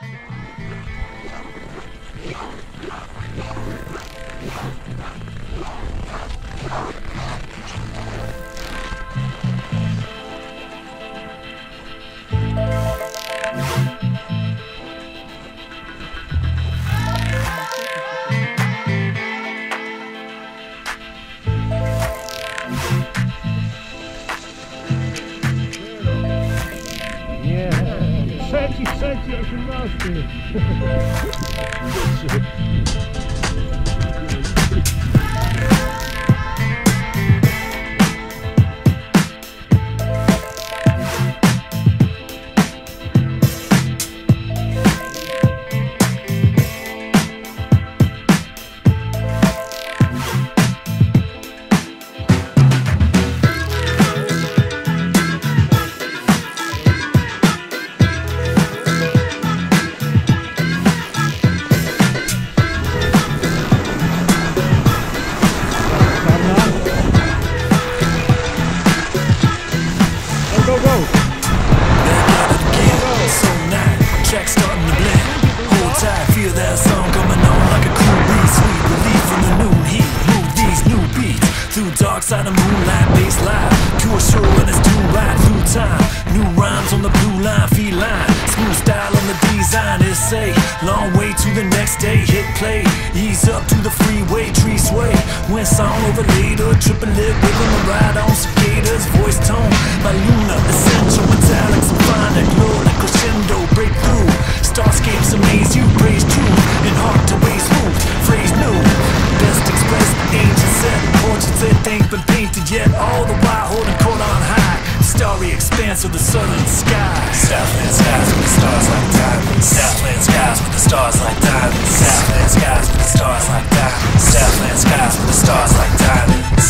Trzeci, 18. Go, go! Back at it again, so nice. Track starting to blend. Hold tight, feel that song coming on like a cool breeze. Sweet relief from the noon heat. Move these new beats through dark side of moonlight, bass live. Pure show and it's too right through time. New rhymes on the blue line, feline. Smooth style on the design. It's a long way to the next day. Hit play, ease up to the freeway, tree sway. When song overlaid or triple lip, rhythm a ride on cicadas, voice tone. My Luna, essential metallics, fine and glow like crescendo, breakthrough. Starscapes amaze you, praise truth, and hard to raise smooth, phrase new. Best expressed, ancient set, portraits that ain't been painted yet. All the while holding court on high, starry expanse of the southern sky. Southland skies with the stars like diamonds. Southland skies with the stars like diamonds. Southland skies with the stars like diamonds. Southland skies with the stars like diamonds.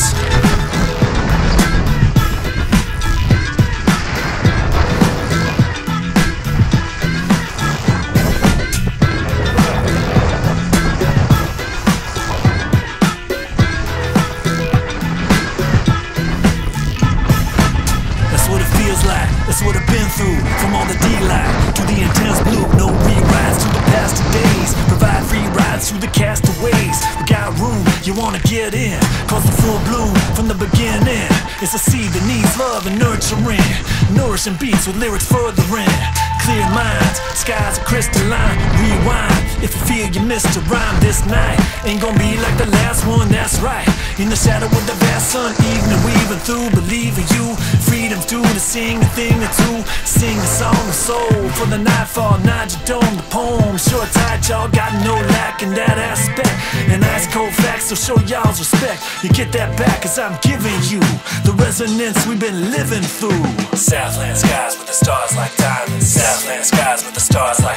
That's what I've been through, from all the D-Light to the intense blue. No rewrites to the past two days. Provide free rides through the castaways. We got room, you wanna get in, cause the full bloom from the beginning. It's a seed that needs love and nurturing. Nourishing beats with lyrics furthering. Clear minds, skies are crystalline. Rewind, if you feel you missed a rhyme this night. Ain't gonna be like the last one, that's right. In the shadow of the vast sun, evening weaving through. Believe in you, freedom's due to sing a thing or two. Sing a song of soul for the nightfall, nod your dome, the poem. Short tight, y'all got no lack in that aspect. And ice cold facts, so show y'all's respect. You get that back, cause I'm giving you the resonance we've been living through. Southland skies with the stars like diamonds. Southland skies with the stars like